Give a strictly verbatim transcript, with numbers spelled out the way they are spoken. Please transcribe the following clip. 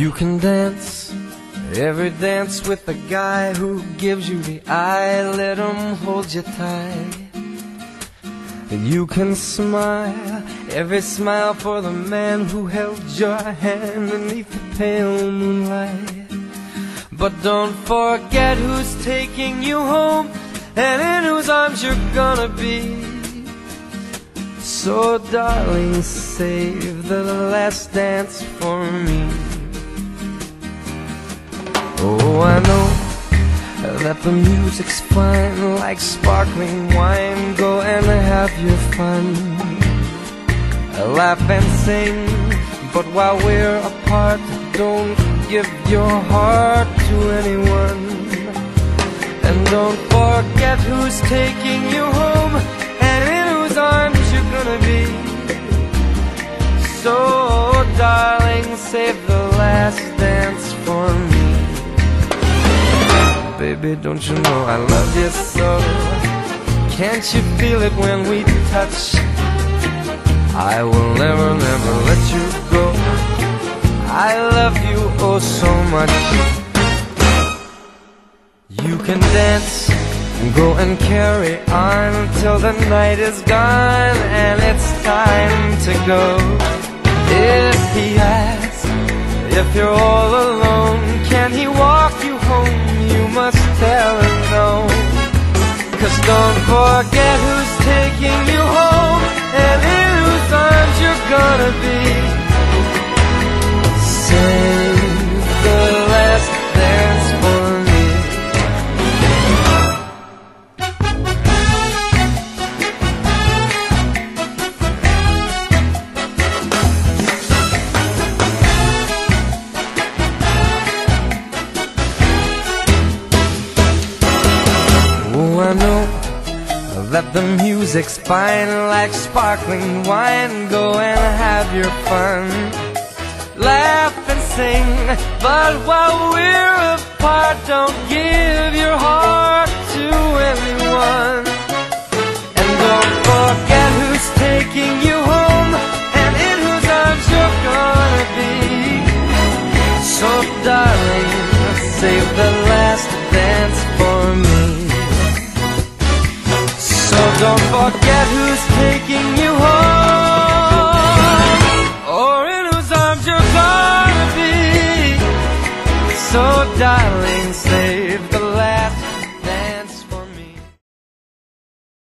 You can dance every dance with the guy who gives you the eye. Let him hold you tight. You can smile every smile for the man who held your hand beneath the pale moonlight. But don't forget who's taking you home and in whose arms you're gonna be. So darling, save the last dance for me. Oh, I know that the music's fine, like sparkling wine. Go and have your fun, laugh and sing, but while we're apart, don't give your heart to anyone. And don't forget who's taking you home and in whose arms you're gonna be. So darling, save the last dance for me. Baby, don't you know I love you so? Can't you feel it when we touch? I will never, never let you go. I love you oh so much. You can dance, go and carry on till the night is gone and it's time to go. If he asks if you're all alone, can he walk you home? You must tell him no. 'Cause don't forget who's taking you home and in whose arms you're gonna be. Save the last dance for me. Oh, I know that the music's fine, like sparkling wine. Go and have your fun, laugh and sing, but while we're apart, don't give your heart to anyone. And don't forget who's taking you home and in whose arms you're gonna be. So darling, save the last dance for me. So don't forget who's taking you home or in whose arms you're gonna be. So darling, say